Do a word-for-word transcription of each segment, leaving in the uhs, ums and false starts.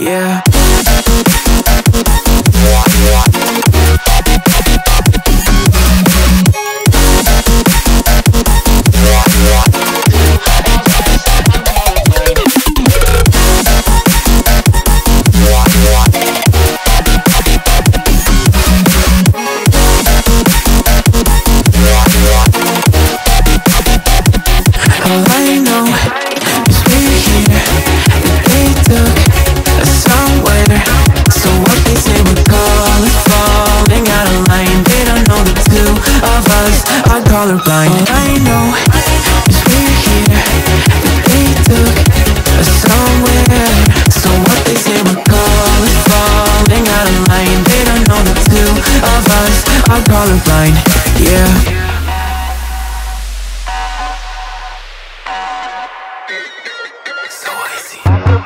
yeah. All I know is we're here, that they took us somewhere. So what they say we call is falling out of line. They don't know the two of us are colorblind. All I know is we're here, that they took us somewhere. So what they say we call is falling out of line. They don't know the two of us are colorblind, yeah. So easy.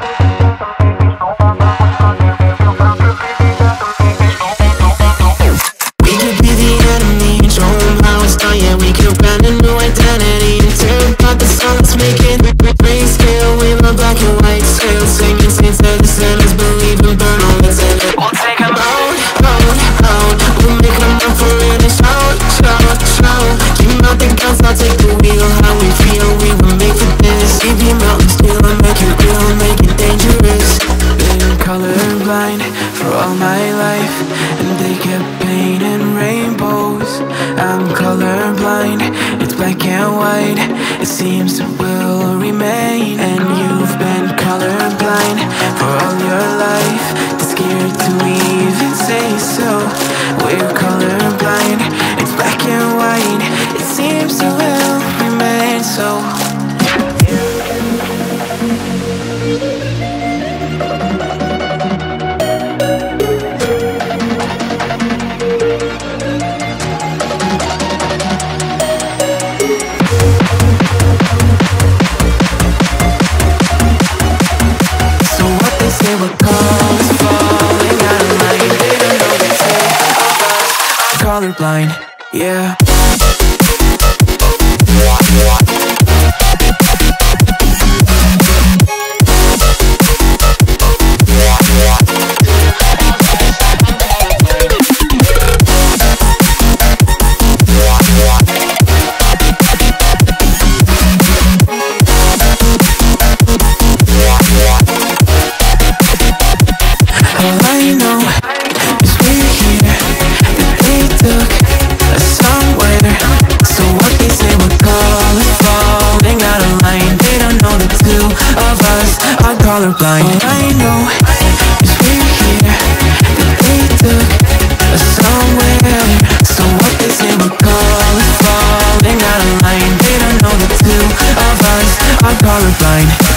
We could be the enemy and show them how it's done. Yeah, we could brand a new identity and tear apart the songs, make it grayscale with a black and white scale. Singing saints to the sinners, believe and burn all that's in it. We'll take them out, out, out. We'll make them up for it and shout, shout, shout. Dream out the guns, I'll take the wheel. How we feel, we were made for this. Leave your mountains still and make it real, make it dangerous. Been colorblind for all my life, and they kept painting rainbows. I'm colorblind, it's black and white. It seems it will remain. And you've been colorblind for all your life, too scared to even say so. We're colorblind, it's black and white. It seems it will remain so. They were called falling out of line. They don't know the two of us are colorblind, yeah. All I know is we're here, that they took us somewhere. So what they say we call is falling out of line. They don't know the two of us are colorblind. All I know is we're here, that they took us somewhere. So what they say we call is falling out of line. They don't know the two of us are colorblind.